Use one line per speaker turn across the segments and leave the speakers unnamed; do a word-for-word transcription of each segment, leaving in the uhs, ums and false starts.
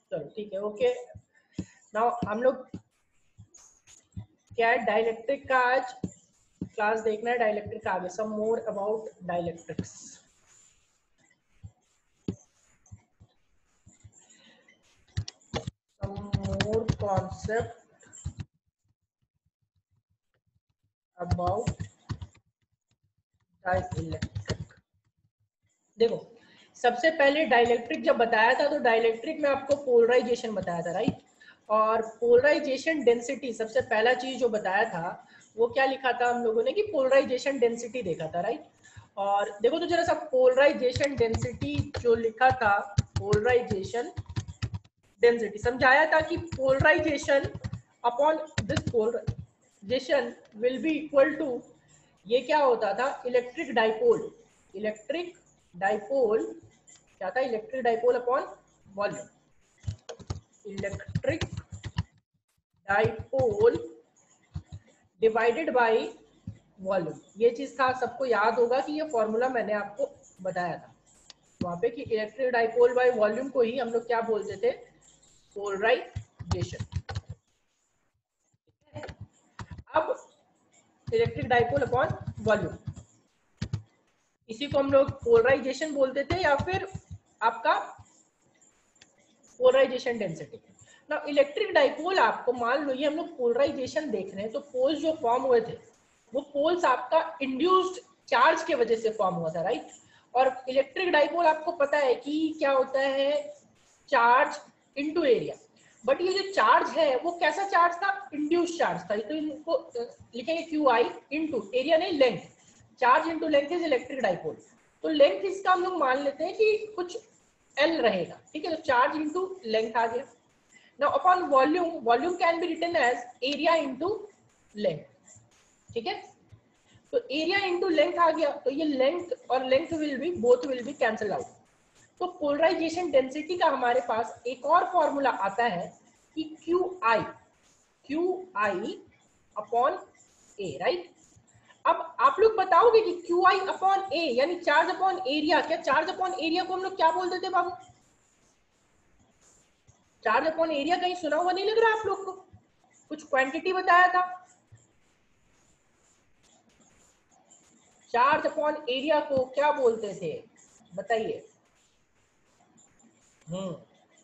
चलो ठीक है, ओके। नाउ हम लोग क्या है, डाइलेक्ट्रिक का आज क्लास देखना है, डाइलेक्ट्रिक का आगे, some more about dielectrics. Some more concept about dielectric. देखो, सबसे पहले डाइलेक्ट्रिक जब बताया था तो डाइलेक्ट्रिक में आपको पोलराइजेशन बताया था, राइट। और पोलराइजेशन डेंसिटी, सबसे पहला चीज जो बताया था वो क्या लिखा था हम लोगों ने कि पोलराइजेशन डेंसिटी देखा था, राइट। और देखो तो जरा सा, पोलराइजेशन डेंसिटी जो लिखा था, पोलराइजेशन डेंसिटी समझाया था कि polarisation upon this polarisation will be equal to, ये क्या होता था, इलेक्ट्रिक डाइपोल। इलेक्ट्रिक डाइपोल क्या था, electric dipole upon volume. Electric dipole divided by volume. ये चीज था, सबको याद होगा कि ये फॉर्मूला मैंने आपको बताया था वहां पे कि इलेक्ट्रिक डाइपोल बाय वॉल्यूम को ही हम लोग क्या बोलते थे, पोलराइजेशन। अब इलेक्ट्रिक डाइपोल अपॉन वॉल्यूम, इसी को हम लोग पोलराइजेशन बोलते थे या फिर आपका पोलराइजेशन डेंसिटी। ना इलेक्ट्रिक डाइपोल, आपको मान लो ये हम लोग पोलराइजेशन देख रहे हैं, तो पोल्स जो फॉर्म हुए थे वो पोल्स आपका इंड्यूस्ड चार्ज के वजह से फॉर्म हुआ था, राइट। और इलेक्ट्रिक डाइपोल आपको पता है कि क्या होता है, चार्ज इनटू एरिया। बट ये जो चार्ज है वो कैसा चार्ज था, इंड्यूस्ड चार्ज था। तो इनको लिखेंगे क्यू आई इंटू एरिया, नहीं length, charge into length is electric dipole. तो लेंथ इसका हम लोग मान लेते हैं कि कुछ एल रहेगा, ठीक है। तो चार्ज इंटू लेंथ आ गया। Now upon volume, volume can be written as area into length, ठीक है। तो एरिया इंटू लेंथ आ गया, तो ये लेंथ और length will be, both will be cancel out. तो पोलराइजेशन डेंसिटी का हमारे पास एक और फॉर्मूला आता है कि Q I, Q I upon A, right. अब आप लोग बताओगे कि क्यू आई अपॉन ए यानी चार्ज अपॉन एरिया, क्या चार्ज अपॉन एरिया को हम लोग क्या बोलते थे बाबू, चार्ज अपॉन एरिया कहीं सुना हुआ नहीं लग रहा आप लोग को, कुछ क्वांटिटी बताया था। चार्ज अपॉन एरिया को क्या बोलते थे, बताइए। हम्म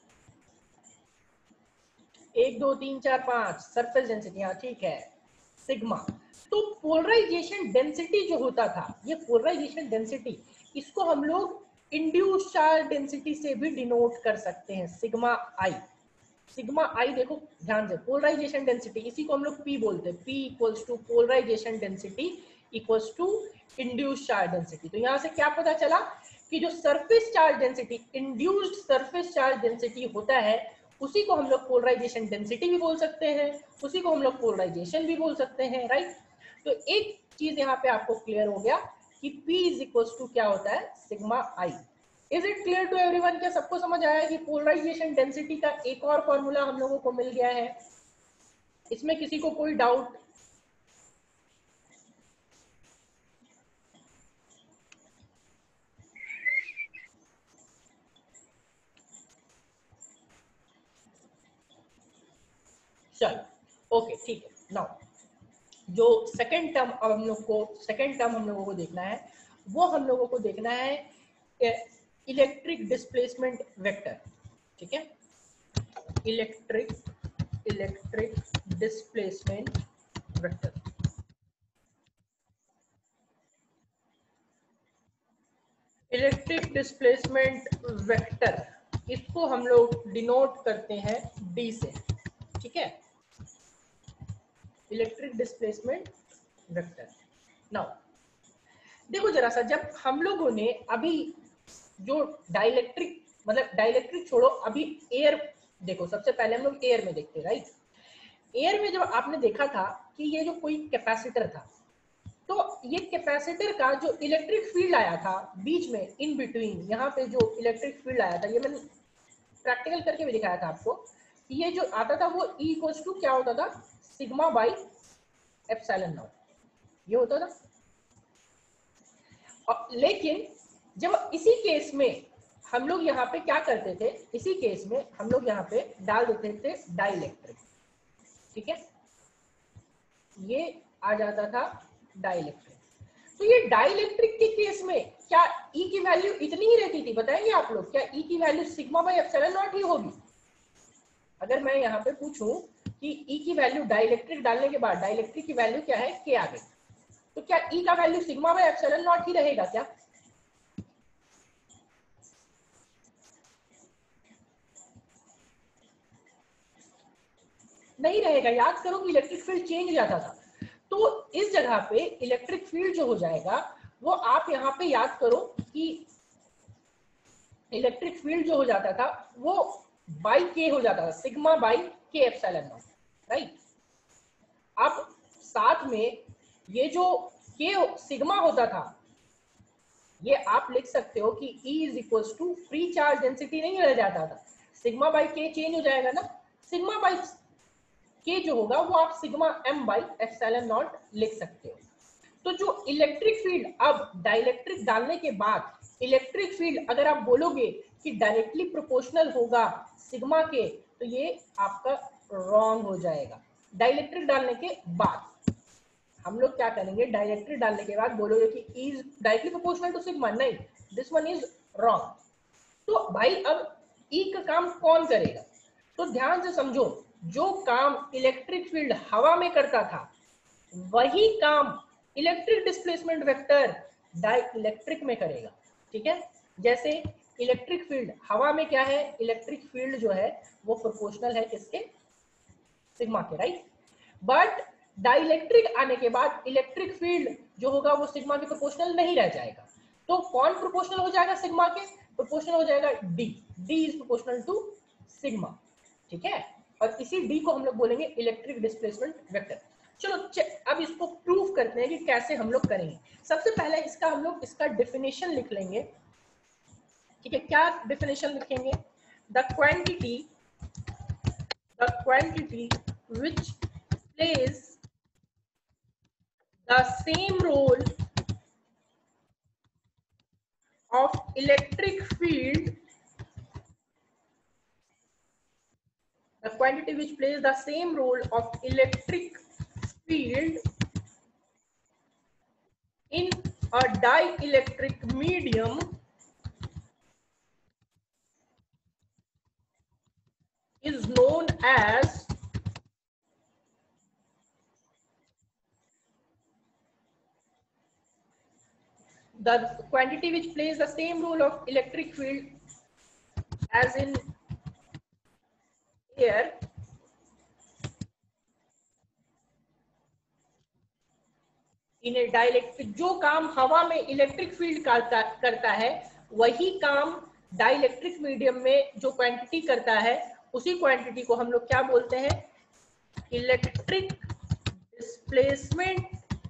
एक दो तीन चार पांच, सरफेस डेंसिटी, हाँ ठीक है, सिग्मा। तो पोलराइजेशन डेंसिटी जो होता था, ये पोलराइजेशन डेंसिटी, इसको हम लोग इंड्यूस्ड चार्ज डेंसिटी से भी डिनोट कर सकते हैं, सिग्मा आई। सिग्मा आई देखो ध्यान से, पोलराइजेशन डेंसिटी, इसी को हम लोग पी बोलते हैं, P equals to polarisation density equals to induced charge density. तो यहाँ से क्या पता चला कि जो surface charge density, induced surface charge density होता है, उसी को हम लोग पोलराइजेशन डेंसिटी भी बोल सकते हैं, उसी को हम लोग पोलराइजेशन भी बोल सकते हैं, राइट। तो एक चीज यहाँ पे आपको क्लियर हो गया कि P इज इक्वल्स टू क्या होता है, sigma I. Is it clear to everyone, क्या सबको समझ आया कि पोलराइजेशन डेंसिटी का एक और फॉर्मूला हम लोगों को मिल गया है, इसमें किसी को कोई डाउट? चलो ओके ठीक है। नाउ जो सेकेंड टर्म अब हम लोग को, सेकेंड टर्म हम लोगों को देखना है, वो हम लोगों को देखना है इलेक्ट्रिक डिस्प्लेसमेंट वेक्टर, ठीक है। Electric electric displacement vector, electric displacement vector, इसको हम लोग डिनोट करते हैं डी से, ठीक है। Electric displacement vector. नाउ देखो जरा सा, जब हम लोगों ने अभी जो डाइलेक्ट्रिक, मतलब डाइलेक्ट्रिक छोड़ो, अभी एयर देखो, सबसे पहले हम लोग एयर में देखते हैं, राइट। एयर में जब आपने देखा था कि ये जो कोई कैपेसिटर था, तो ये कैपेसिटर का जो इलेक्ट्रिक फील्ड आया था बीच में, इन बिटवीन, यहाँ पे जो इलेक्ट्रिक फील्ड आया था, ये मैंने प्रैक्टिकल करके भी दिखाया था आपको, कि ये जो आता था वो E इक्वल्स टू क्या होता था, सिग्मा बाई एप्सिलॉन नॉट, ये होता था। लेकिन जब इसी केस में हम लोग यहाँ पे क्या करते थे, इसी केस में हम लोग यहाँ पे डाल देते थे डाइलेक्ट्रिक, ठीक है, ये आ जाता था डाइलेक्ट्रिक। तो ये डाइलेक्ट्रिक के केस में क्या ई की वैल्यू इतनी ही रहती थी, बताएंगे आप लोग, क्या ई की value sigma by epsilon naught ही होगी? अगर मैं यहाँ पे पूछूं कि ई की वैल्यू डाइलेक्ट्रिक डालने के बाद डाइलेक्ट्रिक की वैल्यू क्या है, के आ गई, तो क्या ई का value sigma by epsilon naught ही रहेगा क्या? नहीं रहेगा। याद करो कि इलेक्ट्रिक फील्ड चेंज हो जाता था, तो इस जगह पे इलेक्ट्रिक फील्ड जो हो जाएगा वो आप यहाँ पे याद करो कि इलेक्ट्रिक फील्ड जो हो जाता था वो बाई के हो जाता था, sigma by K epsilon naught, right. अब साथ में ये जो के सिग्मा होता था, ये आप लिख सकते हो कि E is equal to free charge density नहीं रह जाता था, सिग्मा बाई के चेंज हो जाएगा ना, सिग्मा बाई के जो होगा वो आप sigma M by epsilon naught लिख सकते हो। तो जो इलेक्ट्रिक फील्ड अब डाइलेक्ट्रिक डालने के बाद इलेक्ट्रिक फील्ड अगर आप बोलोगे कि डायरेक्टली प्रोपोर्शनल होगा सिग्मा के, तो ये आपका रॉन्ग हो जाएगा। डाइलेक्ट्रिक डालने के बाद हम लोग क्या करेंगे, डाइलेक्ट्रिक डालने के बाद बोलोगे कि is directly proportional to sigma, नहीं, दिस वन इज रॉन्ग। तो भाई अब ई का काम कौन करेगा, तो ध्यान से समझो, जो काम इलेक्ट्रिक फील्ड हवा में करता था वही काम इलेक्ट्रिक डिस्प्लेसमेंट वेक्टर डाइलेक्ट्रिक में करेगा, ठीक है। जैसे इलेक्ट्रिक फील्ड हवा में क्या है, इलेक्ट्रिक फील्ड जो है वो प्रोपोर्शनल है किसके, सिग्मा के, राइट। बट डाइलेक्ट्रिक आने के बाद इलेक्ट्रिक फील्ड जो होगा वो सिग्मा के प्रोपोर्शनल नहीं रह जाएगा, तो कौन प्रोपोर्शनल हो जाएगा सिग्मा के, प्रोपोर्शनल हो जाएगा D, D is proportional to sigma, ठीक है। और इसी डी को हम लोग बोलेंगे इलेक्ट्रिक डिस्प्लेसमेंट वेक्टर। चलो अब इसको प्रूफ करते हैं कि कैसे हम लोग करेंगे। सबसे पहले इसका हम लोग इसका डेफिनेशन लिख लेंगे, ठीक है। क्या डेफिनेशन लिखेंगे, the quantity the quantity which plays the same role of electric field, the quantity which plays the same role of electric field in a dielectric medium is known as the quantity which plays the same role of electric field as in air in a dielectric, जो काम हवा में electric field करता करता है वही काम dielectric medium में जो क्वांटिटी करता है उसी क्वांटिटी को हम लोग क्या बोलते हैं, इलेक्ट्रिक डिस्प्लेसमेंट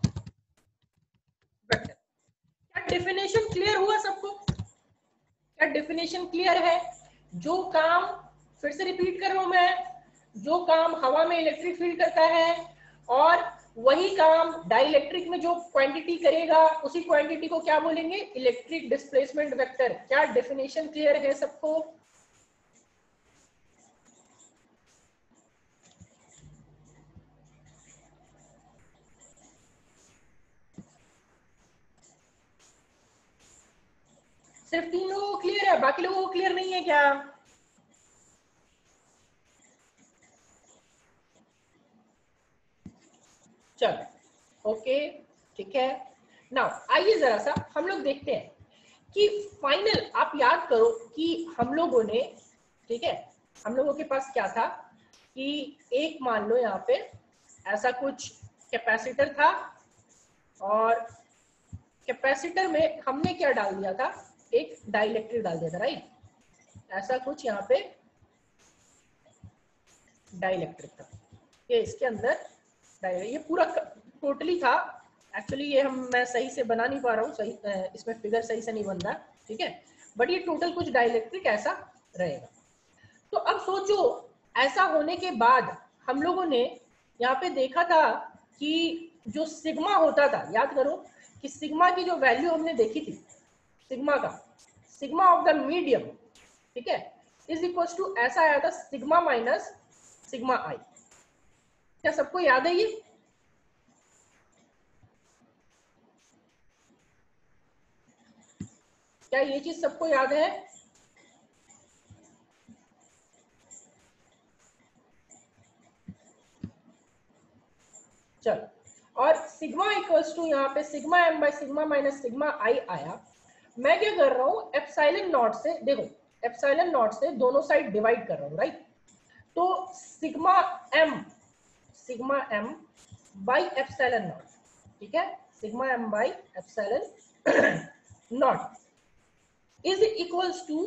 वेक्टर। क्या डेफिनेशन क्लियर हुआ सबको, क्या डेफिनेशन क्लियर है? जो काम, फिर से रिपीट कर रहा हूं मैं, जो काम हवा में इलेक्ट्रिक फील्ड करता है और वही काम डाइलेक्ट्रिक में जो क्वांटिटी करेगा उसी क्वांटिटी को क्या बोलेंगे, इलेक्ट्रिक डिस्प्लेसमेंट वेक्टर। क्या डेफिनेशन क्लियर है सबको? सिर्फ तीन लोगों को क्लियर है, बाकी लोगों को क्लियर नहीं है क्या? चलो ओके, ठीक है। नाउ आइए जरा सा हम लोग देखते हैं कि फाइनल, आप याद करो कि हम लोगों ने, ठीक है, हम लोगों के पास क्या था कि एक मान लो यहाँ पे ऐसा कुछ कैपेसिटर था और कैपेसिटर में हमने क्या डाल दिया था, एक डाइलेक्ट्रिक डाल दिया था, राइट। ऐसा कुछ यहाँ पे डाइलेक्ट्रिक था, ये इसके अंदर ये पूरा टोटली था। एक्चुअली ये हम मैं सही से बना नहीं पा रहा हूँ, सही इसमें फिगर सही से नहीं बन रहा, ठीक है, बट ये टोटल कुछ डाइलेक्ट्रिक ऐसा रहेगा। तो अब सोचो, ऐसा होने के बाद हम लोगों ने यहाँ पे देखा था कि जो सिग्मा होता था, याद करो कि सिग्मा की जो वैल्यू हमने देखी थी, सिग्मा का सिग्मा ऑफ द मीडियम, ठीक है, इज इक्वल टू ऐसा आया था सिग्मा माइनस सिग्मा आई। क्या सबको याद है ये? क्या ये चीज सबको याद है? चलो, और सिग्मा इक्वल्स टू यहाँ पे sigma M by sigma minus sigma I आया। मैं क्या कर रहा हूँ, एप्सिलॉन नॉट से, देखो एप्सिलॉन नॉट से दोनों साइड डिवाइड कर रहा हूँ, राइट। तो sigma M sigma M by epsilon naught, ठीक है, sigma M by epsilon naught is equals to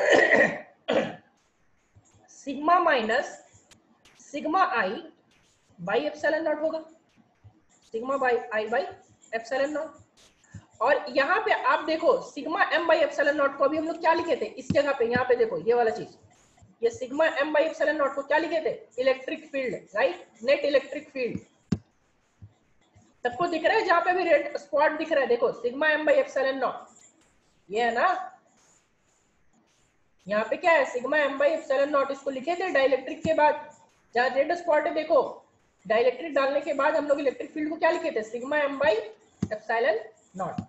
sigma minus sigma I by epsilon naught होगा, sigma by I by epsilon naught. और यहाँ पे आप देखो sigma M by epsilon naught को अभी हम लोग क्या लिखे थे इस जगह पे, यहाँ पे देखो ये वाला चीज, ये sigma M by epsilon naught को क्या लिखे थे, electric field, right, net electric field. सबको दिख रहा है जहाँ पे भी रेड स्पॉट दिख रहा है, देखो sigma M by epsilon naught, ये है ना। यहाँ पे क्या है, sigma M by epsilon naught, इसको लिखे थे डाइलेक्ट्रिक के बाद, जहाँ रेड स्पॉट है देखो, डाइलेक्ट्रिक डालने के बाद हम लोग इलेक्ट्रिक फील्ड को क्या लिखे थे, sigma M by epsilon naught,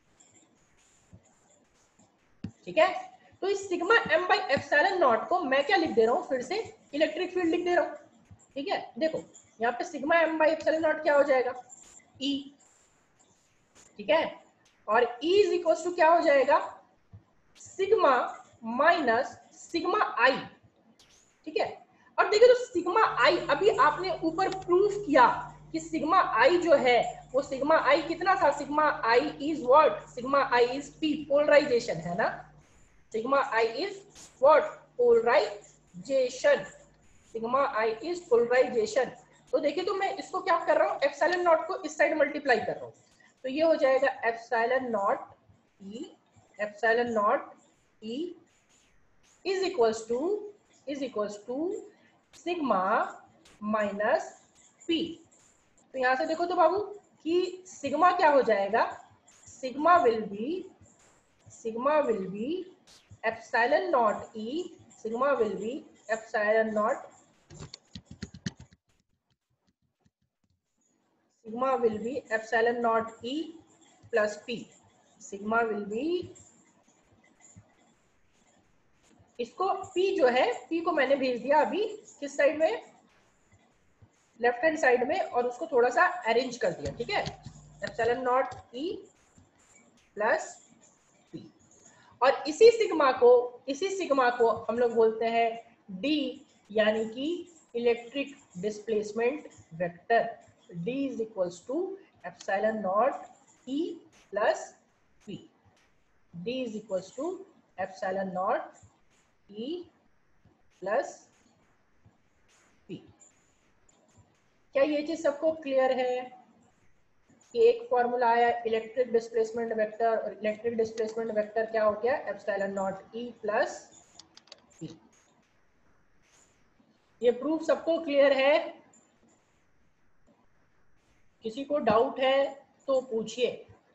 ठीक है। तो इस sigma M by epsilon naught को मैं क्या लिख दे रहा हूँ, फिर से इलेक्ट्रिक फील्ड लिख दे रहा हूँ, ठीक है। देखो यहाँ पे sigma M by epsilon naught क्या हो जाएगा, ई, ठीक है, और ई इज इक्वल टू क्या हो जाएगा, सिग्मा माइनस सिग्मा आई, ठीक है। और देखिए तो सिग्मा आई अभी आपने ऊपर प्रूफ किया कि सिग्मा आई जो है वो सिग्मा आई कितना था, sigma I is what, sigma I is P, polarisation है ना, sigma I is what, polarisation, sigma I is polarisation. तो देखिए तो मैं इसको क्या कर रहा हूँ, एप्सिलॉन नॉट को इस साइड मल्टीप्लाई कर रहा हूँ, तो ये हो जाएगा epsilon naught E, epsilon naught E is equals to is equals to sigma minus P. तो यहां से देखो तो बाबू कि सिग्मा क्या हो जाएगा, sigma will be sigma will be epsilon naught E, sigma will be epsilon naught, sigma will be epsilon naught E plus P, sigma will be, इसको P जो है P को मैंने भेज दिया अभी किस साइड में, लेफ्ट हैंड साइड में, और उसको थोड़ा सा अरेंज कर दिया, ठीक है, epsilon naught E plus P। और इसी सिग्मा को इसी सिग्मा को हम लोग बोलते हैं D, यानी कि electric displacement vector, D is equals to epsilon naught E plus P, D is equals to epsilon naught E plus P। क्या ये चीज सबको क्लियर है कि एक फॉर्मूला आया इलेक्ट्रिक डिस्प्लेसमेंट वेक्टर, और इलेक्ट्रिक डिस्प्लेसमेंट वेक्टर क्या हो गया, epsilon naught E plus P। ये प्रूफ सबको क्लियर है? किसी को डाउट है तो पूछिए।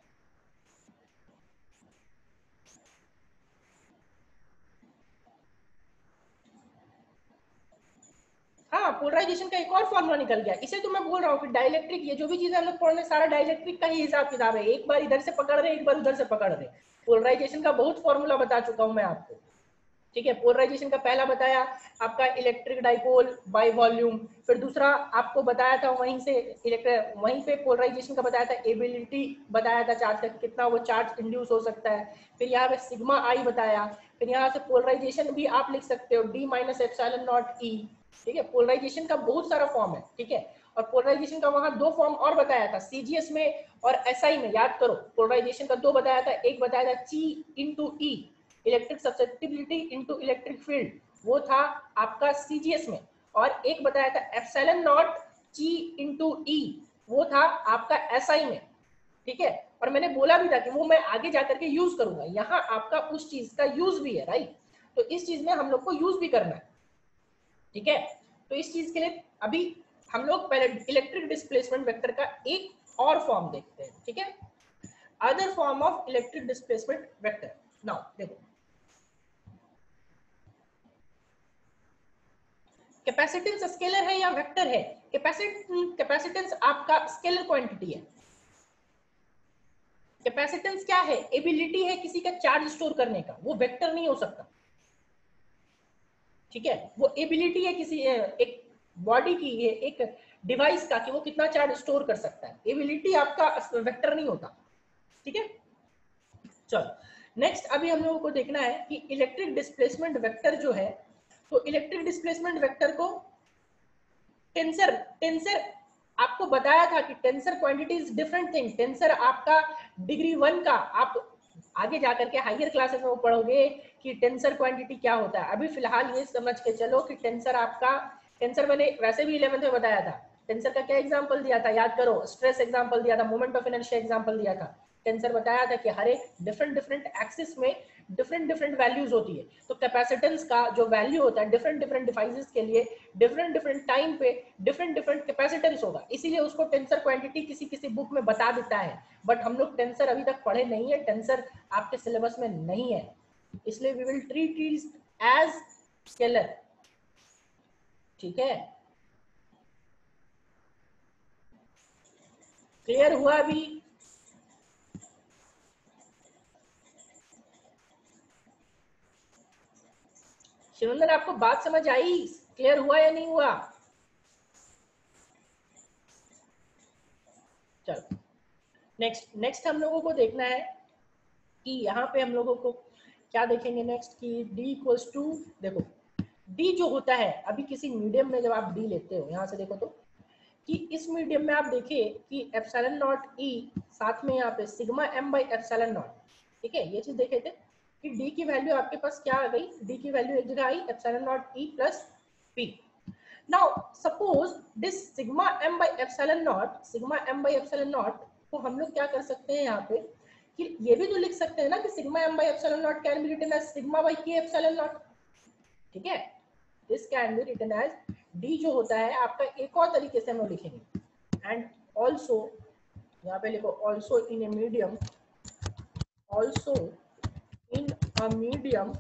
हाँ, पोलराइजेशन का एक और फॉर्मूला निकल गया, इसे तो मैं बोल रहा हूँ कि डाइलेक्ट्रिक, ये जो भी चीजें हम लोग पढ़ रहे हैं सारा डाइलेक्ट्रिक का ही हिसाब किताब है, एक बार इधर से पकड़ रहे एक बार उधर से पकड़ रहे। पोलराइजेशन का बहुत फॉर्मूला बता चुका हूँ मैं आपको, ठीक है। पोलराइजेशन का पहला बताया आपका इलेक्ट्रिक डाइपोल बाय वॉल्यूम, फिर दूसरा आपको बताया था वहीं से इलेक्ट्रिक, वहीं पे पोलराइजेशन का बताया था एबिलिटी, बताया था चार्ज का कितना वो चार्ज इंड्यूस हो सकता है, फिर यहाँ पे सिग्मा आई बताया, फिर यहाँ से पोलराइजेशन भी आप लिख सकते हो D minus epsilon naught E, ठीक है। पोलराइजेशन का बहुत सारा फॉर्म है, ठीक है। और पोलराइजेशन का वहां दो फॉर्म और बताया था सीजीएस में और एसआई में, याद करो पोलराइजेशन का दो बताया था, एक बताया था chi into E, electric susceptibility into electric field, वो था आपका सीजीएस में, और एक बताया था epsilon naught chi into E, वो था आपका एसआई में, ठीक है। और मैंने बोला भी था कि वो मैं आगे जाकर के यूज करूंगा, यहाँ आपका उस चीज का यूज भी है, राइट। तो इस चीज में हम लोग को यूज भी करना है, ठीक है। तो इस चीज के लिए अभी हम लोग पहले इलेक्ट्रिक डिस्प्लेसमेंट वेक्टर का एक और फॉर्म देखते हैं, ठीक है, other form of electric displacement vector. Now देखो कैपेसिटेंस स्केलर है या वेक्टर है? कैपेसिटेंस कैपेसिटेंस आपका स्केलर क्वांटिटी है। कैपेसिटेंस क्या है? एबिलिटी है किसी का चार्ज स्टोर करने का, वो वेक्टर नहीं हो सकता। ठीक है, वो एबिलिटी है किसी एक बॉडी की, ये एक डिवाइस का, कि वो कितना चार्ज स्टोर कर सकता है। एबिलिटी आपका वेक्टर नहीं होता। ठीक है, चलो नेक्स्ट अभी हम लोगों को देखना है कि इलेक्ट्रिक डिस्प्लेसमेंट वेक्टर जो है, तो इलेक्ट्रिक डिस्प्लेसमेंट वेक्टर को टेंसर टेंसर आपको बताया था कि tensor quantity is different thing. Tensor आपका डिग्री वन का, आप आगे जाकर के हायर क्लासेस में वो पढ़ोगे कि टेंसर क्वांटिटी क्या होता है। अभी फिलहाल ये समझ के चलो कि टेंसर आपका, टेंसर मैंने वैसे भी इलेवेंथ में बताया था। टेंसर का क्या एग्जांपल दिया था, याद करो, स्ट्रेस एग्जांपल दिया था, मोमेंट ऑफ इनर्शिया एग्जांपल दिया था। टेंसर बताया था कि हर एक डिफरेंट डिफरेंट एक्सिस में डिफरेंट डिफरेंट वैल्यूज होती है। तो कैपेसिटेंस का जो वैल्यू होता है डिफरेंट डिफरेंट डिवाइसेस के लिए डिफरेंट डिफरेंट टाइम पे डिफरेंट डिफरेंट कैपेसिटेंस होगा, इसीलिए उसको टेंसर क्वांटिटी किसी किसी बुक में बता देता है। बट हम लोग टेंसर अभी तक पढ़े नहीं है, टेंसर आपके सिलेबस में नहीं है, इसलिए we will treat it as scalar. ठीक है, क्लियर हुआ अभी? शिवंदर आपको बात समझ आई? क्लियर हुआ या नहीं हुआ? चलो नेक्स्ट नेक्स्ट हम लोगों को देखना है कि यहाँ पे हम लोगों को क्या देखेंगे नेक्स्ट, कि d इक्वल्स टू, देखो d जो होता है अभी किसी मीडियम में जब आप d लेते हो, यहाँ से देखो तो कि इस मीडियम में आप देखिए कि एप्सिलॉन नॉट e साथ में यहाँ पे sigma m by epsilon naught. ठीक है, ये चीज देखे थे कि d की वैल्यू आपके पास क्या आ गई, d की वैल्यू एक जगह आई epsilon naught e plus p। Now suppose this sigma m by epsilon naught, sigma m by epsilon naught को हम लोग क्या कर सकते हैं यहाँ पे कि ये भी तो लिख सकते हैं ना कि sigma m by epsilon naught can be written as sigma by k epsilon naught. ठीक है, this can be written as d जो होता है आपका एक और तरीके से हम लोग लिखेंगे। एंड ऑल्सो यहाँ पे लिखो also in a medium, also in a medium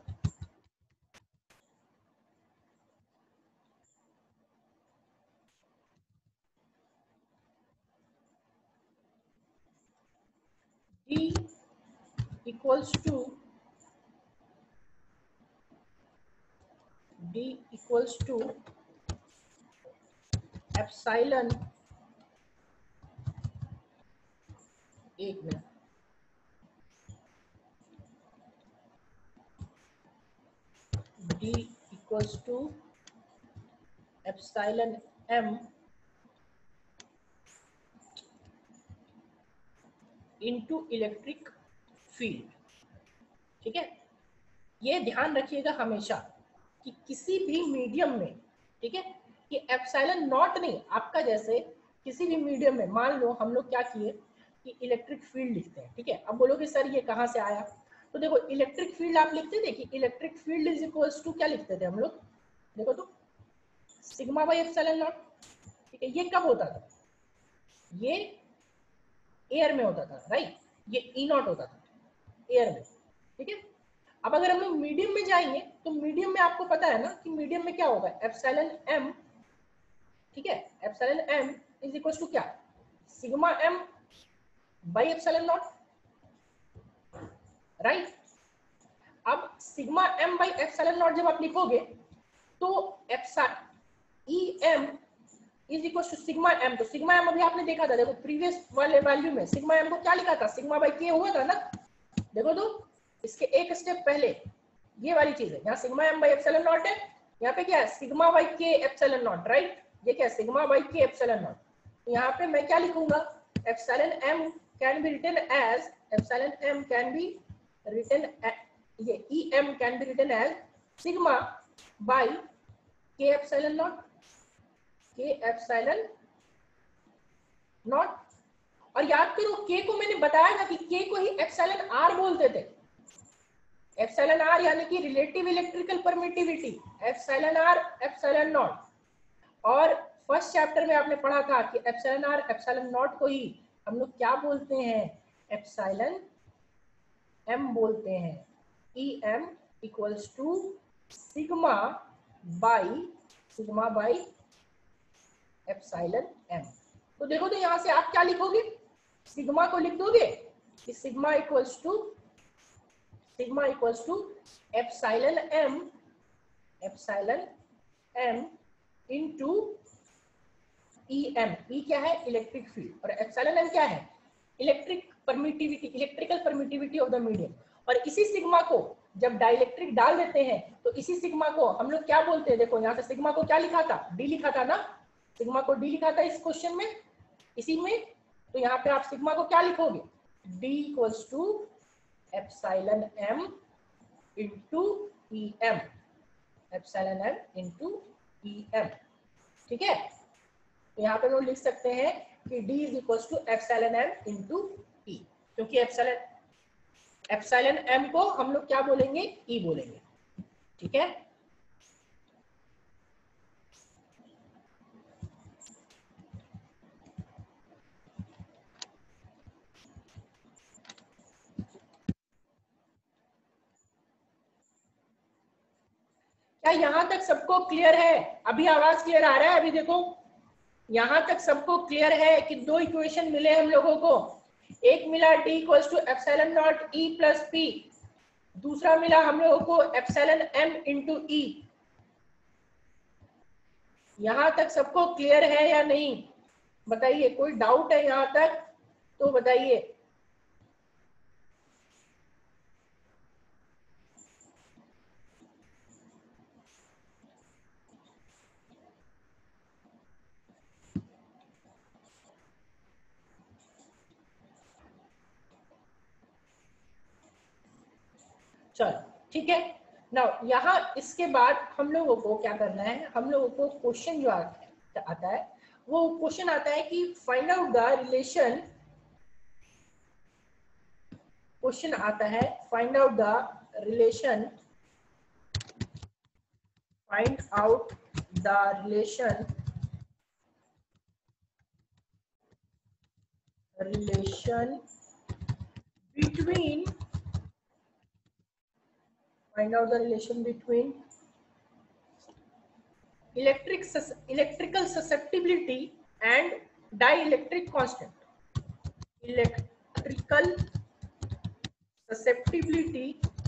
d equals to d equals to epsilon, एक minute, d equals to epsilon m into electric field. ठीक है, ये ध्यान रखिएगा हमेशा कि किसी भी मीडियम में, ठीक है, कि एप्सिलॉन नॉट नहीं, आपका जैसे किसी भी मीडियम में मान लो हम लोग क्या किए कि इलेक्ट्रिक फील्ड लिखते हैं। ठीक है, अब बोलोगे सर ये कहाँ से आया, तो देखो इलेक्ट्रिक फील्ड आप लिखते थे कि electric field is equals to क्या लिखते थे हम लोग, देखो तो सिग्मा बाई एप्सिलॉन नॉट। ठीक है, ये कब होता था, ये एयर में होता था, राइट, ये ई नॉट होता था एयर में। ठीक है, अब अगर हम लोग मीडियम में जाएंगे तो मीडियम में आपको पता है ना कि मीडियम में क्या होगा, एप्सिलॉन एम। ठीक है, epsilon M is equal to क्या, sigma M by epsilon naught, right. अब sigma M by epsilon naught जब आप लिखोगे तो epsilon E M is equal to sigma M, तो सिग्मा एम अभी आपने देखा था, देखो प्रीवियस वाले वैल्यू में सिग्मा एम को क्या लिखा था, सिग्मा बाई के हुआ था ना। देखो तो इसके एक स्टेप पहले ये वाली चीज है, यहाँ sigma M by epsilon naught है, यहाँ पे क्या है sigma by K epsilon naught, right, ये क्या है sigma by K epsilon naught. तो यहाँ पे मैं क्या लिखूंगा, epsilon M can be written as, epsilon M can be written, ये E M can be written as sigma by K epsilon naught, K epsilon naught. और याद करो के को मैंने बताया था कि के को ही एप्सिलॉन आर बोलते थे, एप्सिलॉन आर यानी कि relative electrical permittivity, epsilon R epsilon naught. और फर्स्ट चैप्टर में आपने पढ़ा था कि एप्सिलॉन आर एप्सिलॉन नॉट को ही हम लोग क्या बोलते हैं, एप्सिलॉन एम बोलते हैं। E M equals to sigma by sigma by epsilon M. तो देखो तो यहां से आप क्या लिखोगे, सिग्मा को लिख दोगे कि sigma equals to sigma equals to epsilon M epsilon M into E M. E क्या है, इलेक्ट्रिक फील्ड, और एप्सिलॉन एम क्या है, electric permittivity, electrical permittivity of the medium. और इसी सिग्मा को जब डाइलेक्ट्रिक डाल देते हैं तो इसी सिग्मा को हम लोग क्या बोलते हैं, देखो यहाँ से सिग्मा को क्या लिखा था, डी लिखा था ना, सिग्मा को डी लिखा था इस क्वेश्चन में, इसी में। तो यहाँ पे आप सिग्मा को क्या लिखोगे, D equals to epsilon M into E M, epsilon M into E M, ठीक है। तो यहाँ पे हम लोग लिख सकते हैं कि D is equal to epsilon M into E, क्योंकि एप्सिलॉन एप्सिलॉन एम को हम लोग क्या बोलेंगे, E बोलेंगे, ठीक है। क्या यहां तक सबको क्लियर है, अभी आवाज क्लियर आ रहा है, अभी देखो यहां तक सबको क्लियर है कि दो इक्वेशन मिले हम लोगों को, एक मिला D equals to epsilon naught E plus P, दूसरा मिला हम लोगों को एप्सिलॉन M इंटू E। यहां तक सबको क्लियर है या नहीं बताइए, कोई डाउट है यहां तक तो बताइए। चलो ठीक है ना। यहाँ इसके बाद हम लोगों को क्या करना है, हम लोगों को क्वेश्चन जो आता है वो क्वेश्चन आता है कि find out the relation, question आता है find out the relation, find out the relation relation between find out the relation between electric electrical susceptibility and dielectric constant, electrical susceptibility,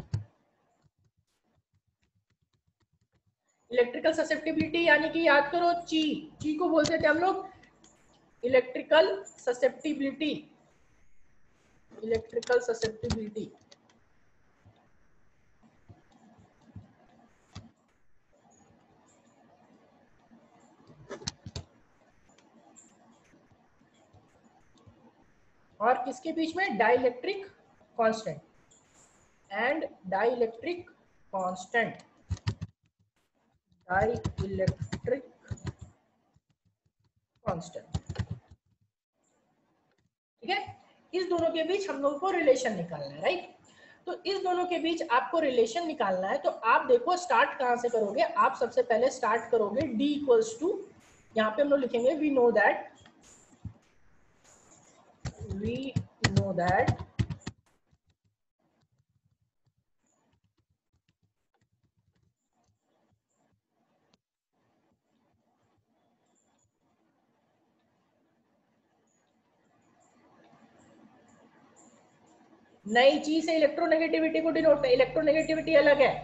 electrical susceptibility यानी कि याद करो ची, ची को बोलते थे हम लोग इलेक्ट्रिकल ससेप्टिबिलिटी, इलेक्ट्रिकल ससेप्टिबिलिटी। और किसके बीच में, dielectric constant and dielectric constant, dielectric constant, ठीक है। इस दोनों के बीच हम लोगों को रिलेशन निकालना है, राइट। तो इस दोनों के बीच आपको रिलेशन निकालना है, तो आप देखो स्टार्ट कहां से करोगे, आप सबसे पहले स्टार्ट करोगे D इक्वल्स टू, यहाँ पे हम लोग लिखेंगे we know that, we know that नई चीज से इलेक्ट्रोनेगेटिविटी को डिनोट, इलेक्ट्रोनेगेटिविटी अलग है,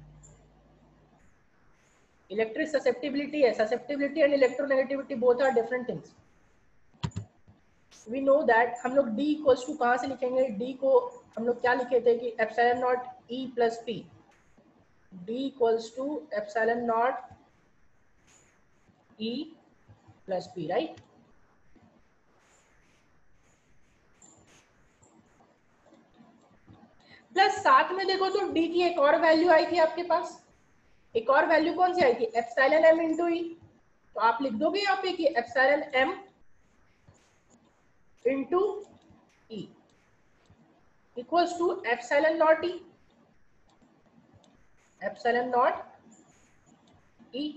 इलेक्ट्रिक ससेप्टिबिलिटी है, susceptibility and electronegativity both are different things. We know that, हम लोग D इक्वल्स टू कहां से लिखेंगे, D को हम लोग क्या लिखे थे कि epsilon naught E plus P, D equals to epsilon naught E plus P, right. Plus साथ में देखो तो D की एक और वैल्यू आई थी आपके पास, एक और वैल्यू कौन सी आई थी, एप्सिलॉन M इंटू E। तो आप लिख दोगे यहाँ पे कि epsilon M into E equals to epsilon naught E, epsilon naught E,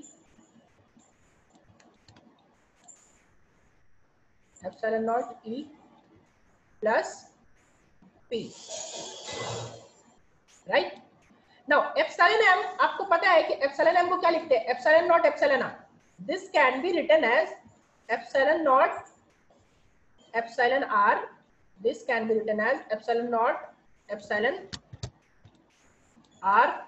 epsilon naught E plus P, right. Now epsilon M, आपको पता है कि एप्सिलॉन एम को क्या लिखते हैं, epsilon naught epsilon R. This can be written as epsilon naught epsilon R. This can be written as epsilon naught epsilon R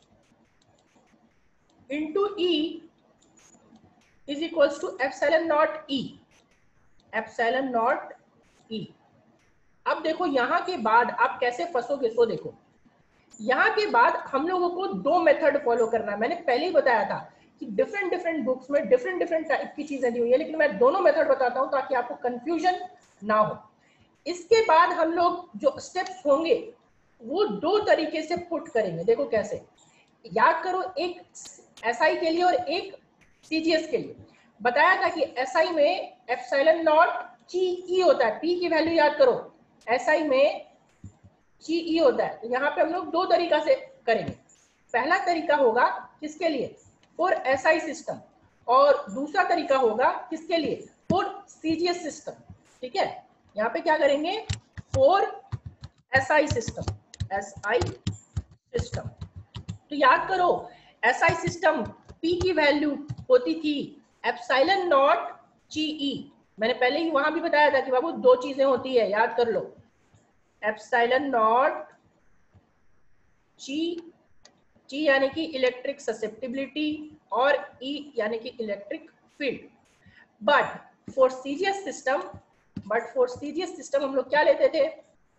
into E is equals to epsilon naught E. epsilon naught E. अब देखो यहां के बाद आप कैसे फंसोगे, सो देखो यहां के बाद हम लोगों को दो मेथड फॉलो करना है. मैंने पहले ही बताया था कि डिफरेंट डिफरेंट बुक्स में डिफरेंट डिफरेंट टाइप की चीजें दी हुई है, लेकिन मैं दोनों मेथड बताता हूं ताकि आपको कंफ्यूजन ना हो. इसके बाद हम लोग जो स्टेप्स होंगे वो दो तरीके से पुट करेंगे. देखो कैसे, याद करो, एक एसआई के लिए और एक सीजीएस के लिए. बताया था कि एसआई में एप्सिलॉन नॉट जीई होता है, पी की वैल्यू याद करो, एसआई में जीई होता है. तो यहाँ पे हम लोग दो तरीका से करेंगे. पहला तरीका होगा किसके लिए, फॉर एसआई सिस्टम, और दूसरा तरीका होगा किसके लिए, फॉर सीजीएस सिस्टम. ठीक है, यहाँ पे क्या करेंगे, for SI system, SI system. तो याद करो एसआई सिस्टम पी की वैल्यू होती थी एप्सिलॉन नॉट जीई. मैंने पहले ही वहां भी बताया था कि बाबू दो चीजें होती है, याद कर लो, एप्सिलॉन नॉट जी, जी यानी कि इलेक्ट्रिक ससेप्टिबिलिटी और ई यानी कि electric field. But for CGS system, but for CGS system हम लोग क्या लेते थे,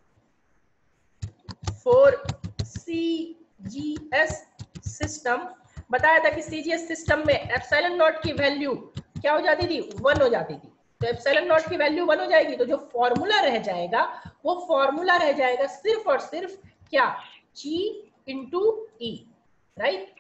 फॉर सीजीएस सिस्टम बताया था कि सीजीएस सिस्टम में एप्सिलॉन नॉट की वैल्यू क्या हो जाती थी, वन हो जाती थी. तो एप्सिलॉन नॉट की वैल्यू वन हो जाएगी तो जो फॉर्मूला रह जाएगा वो फॉर्मूला रह जाएगा सिर्फ और सिर्फ क्या, G into E, right,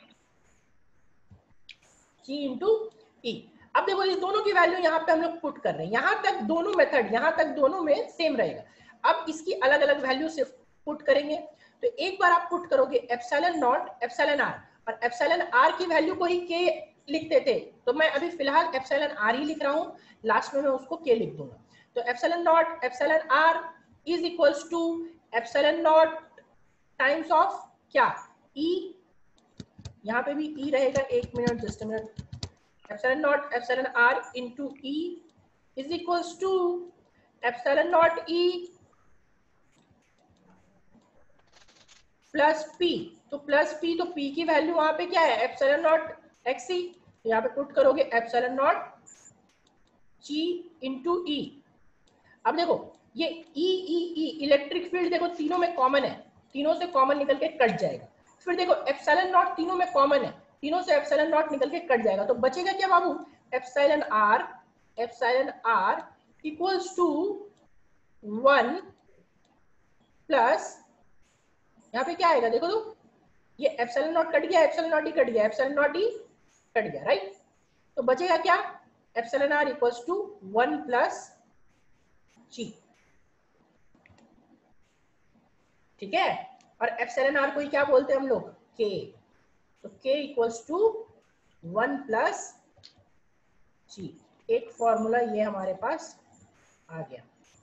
G into E. अब देखो इस दोनों की वैल्यू यहाँ पे हम लोग पुट कर रहे हैं. यहाँ तक दोनों मेथड, यहाँ तक दोनों में सेम रहेगा. अब इसकी अलग अलग वैल्यू सिर्फ पुट करेंगे. तो एक बार आप पुट करोगे एप्सिलॉन नॉट एप्सिलॉन आर, और एप्सिलॉन आर की वैल्यू को ही के लिखते थे, तो मैं अभी फिलहाल एप्सिलॉन आर ही लिख रहा हूँ, लास्ट में मैं उसको के लिख दूंगा. तो epsilon naught epsilon R is equals to epsilon naught times of क्या, ई, यहाँ पे भी ई रहेगा, एक minute, just minute, epsilon naught epsilon R into E is equals to epsilon naught E plus P. तो प्लस पी, तो P की value वहां पे क्या है, एप्सिलॉन नॉट एक्सी. तो यहाँ पे पुट करोगे epsilon naught G into E. अब देखो ये ई ई ई इलेक्ट्रिक फील्ड देखो तीनों में कॉमन है, तीनों से कॉमन निकल के कट जाएगा. फिर देखो एप्सिलॉन नॉट तीनों में कॉमन है, तीनों से एप्सिलॉन नॉट निकल के कट जाएगा. तो बचेगा क्या बाबू, epsilon R, epsilon R equals to one plus, यहाँ पे क्या आएगा देखो, तो ये एप्सिलॉन नॉट कट गया, एप्सिलॉन नॉट ही कट गया, एप्सिलॉन नॉट ही कट गया, राइट. तो बचेगा क्या, epsilon R equals to one plus G. ठीक है, और एप्सिलॉन आर को ही क्या बोलते हैं हम लोग, के. तो K equals to one plus G. एक फॉर्मूला ये हमारे पास आ गया.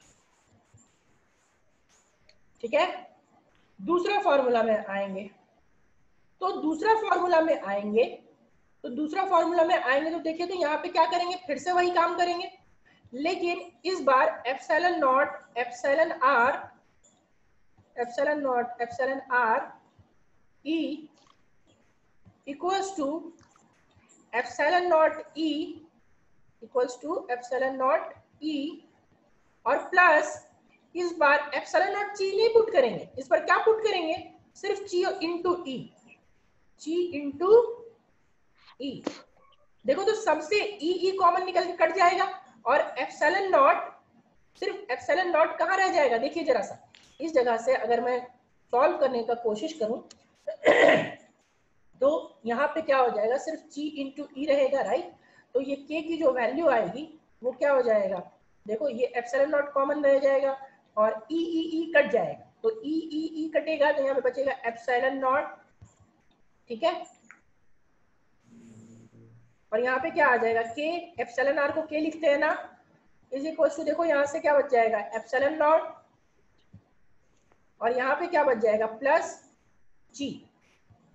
ठीक है, दूसरा फॉर्मूला में आएंगे. तो दूसरा फॉर्मूला में आएंगे तो दूसरा फॉर्मूला में आएंगे तो देखिए, तो यहाँ पे क्या करेंगे, फिर से वही काम करेंगे, लेकिन इस बार epsilon naught epsilon R, epsilon naught epsilon R E equals to epsilon naught E equals to epsilon naught E, और प्लस इस बार एप्सिलॉन नॉट जी नहीं पुट करेंगे, इस बार क्या पुट करेंगे, सिर्फ जी इंटू ई, जी इंटू ई. देखो तो सबसे ई ई कॉमन निकल के कट जाएगा, और एप्सिलॉन नॉट, सिर्फ एप्सिलॉन नॉट कहाँ रह जाएगा, देखिए जरा सा, इस जगह से अगर मैं सॉल्व करने का कोशिश करूं तो यहाँ पे क्या हो जाएगा, सिर्फ जी इंटू ई रहेगा, राइट. तो ये के की जो वैल्यू आएगी वो क्या हो जाएगा, देखो ये एप्सिलॉन नॉट कॉमन रह जाएगा और ई ई ई कट जाएगा. तो ई ई ई कटेगा तो यहाँ पे बचेगा एप्सिलॉन नॉट. ठीक है, और यहाँ पे क्या आ जाएगा, के, एप्सिलॉन आर को के लिखते हैं ना, इज इक्वल टू, देखो यहाँ से क्या बच जाएगा, एप्सिलॉन नॉट, और यहाँ पे क्या बच जाएगा, प्लस जी.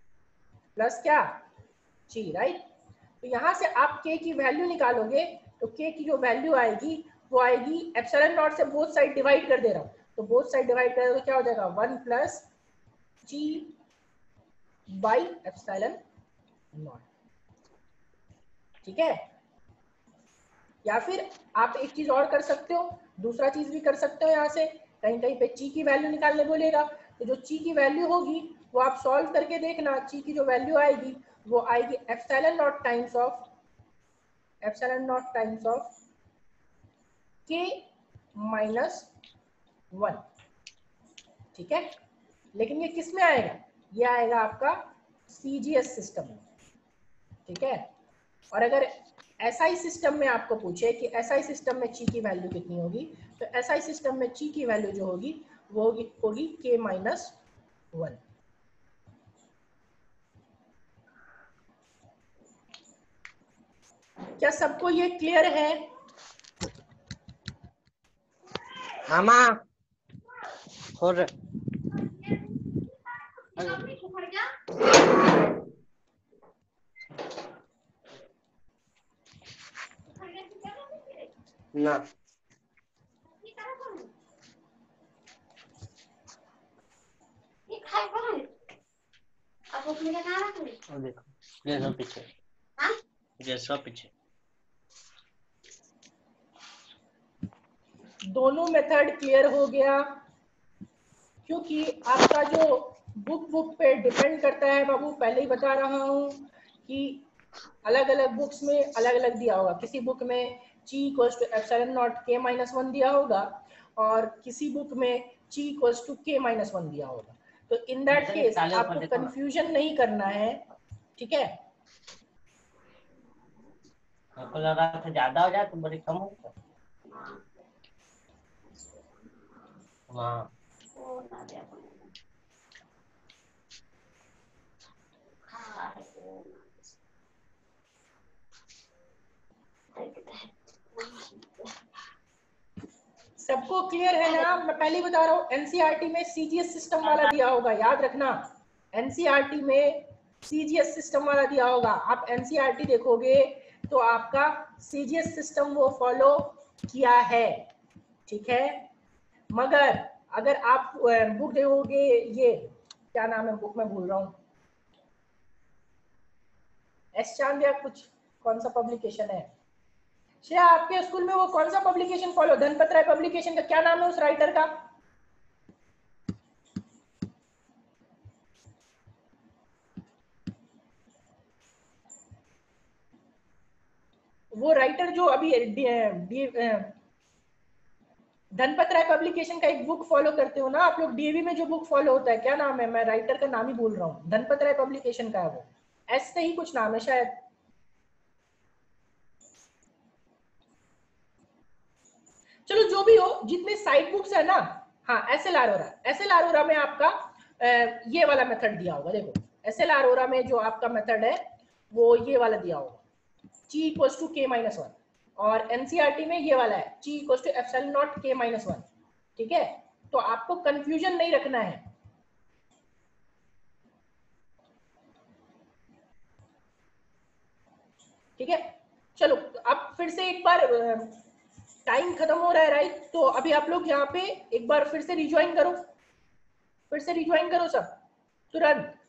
प्लस क्या ची, राइट। तो यहाँ से आप k की वैल्यू निकालोगे तो k की जो वैल्यू आएगी वो आएगी एप्सिलॉन नॉट से बोथ साइड डिवाइड कर दे रहा हूँ, तो बोथ साइड डिवाइड कर तो क्या हो जाएगा one plus chi by epsilon naught, ठीक है। या फिर आप एक चीज और कर सकते हो, दूसरा चीज भी कर सकते हो, यहाँ से कहीं कहीं पे ची की वैल्यू निकालने बोलेगा तो जो ची की वैल्यू होगी वो आप सॉल्व करके देखना, ची की जो वैल्यू आएगी वो आएगी epsilon naught times of epsilon naught times of K minus one, ठीक है। लेकिन ये किस में आएगा, ये आएगा आपका सीजीएस सिस्टम में, ठीक है। और अगर एसआई सिस्टम में आपको पूछे कि एसआई सिस्टम में ची की वैल्यू कितनी होगी, तो एसआई सिस्टम में ची की वैल्यू जो होगी वो होगी होगी के माइनस वन। क्या सबको ये क्लियर है?
मामा हो रहा ना देखो ये सब पीछे, हाँ ये सब पीछे।
दोनों मेथड क्लियर हो गया, क्योंकि आपका जो बुक बुक पे डिपेंड करता है बाबू, पहले ही बता रहा हूँ कि अलग अलग बुक्स में अलग अलग दिया होगा। किसी बुक में chi equals to epsilon naught K minus one दिया होगा और किसी बुक में chi equals to K minus one दिया होगा। तो इन दैट केस आपको कंफ्यूजन नहीं करना है, ठीक है।
आपको लगा था ज्यादा हो जाए तो बड़ी कम हो। हाँ
सबको क्लियर है ना? मैं पहले ही बता रहा हूँ, एनसीईआरटी में सीजीएस सिस्टम वाला दिया होगा, याद रखना। एनसीईआरटी में सीजीएस सिस्टम वाला दिया होगा, आप एनसीईआरटी देखोगे तो आपका सीजीएस सिस्टम वो फॉलो किया है, ठीक है। मगर अगर आप बुक देखोगे, ये क्या नाम है बुक में भूल रहा हूँ, एस चांद या कुछ, कौन सा पब्लिकेशन है श्रेया आपके स्कूल में, वो कौन सा publication follow, Dhanpat Rai publication का क्या नाम है उस राइटर का? वो राइटर जो अभी धनपत राय पब्लिकेशन का एक बुक फॉलो करते हो ना आप लोग, डीएवी में जो बुक फॉलो होता है, क्या नाम है, मैं राइटर का नाम ही भूल रहा हूँ, धनपत राय पब्लिकेशन का है वो, ऐसे ही कुछ नाम है शायद। चलो जो भी हो, जितने साइड बुक्स है ना, हाँ S L Arora, S L Arora में आपका ये वाला मेथड दिया होगा, देखो एस एल अरोरा में जो आपका मेथड है वो ये वाला दिया होगा, chi equals to K minus one, और एनसीईआरटी में ये वाला है chi equals to epsilon naught K minus one, ठीक है। तो आपको कंफ्यूजन नहीं रखना है, ठीक है। चलो अब फिर से एक बार, टाइम खत्म हो रहा है राइट, तो अभी आप लोग यहाँ पे एक बार फिर से रिज्वाइन करो, फिर से रिज्वाइन करो सब तुरंत।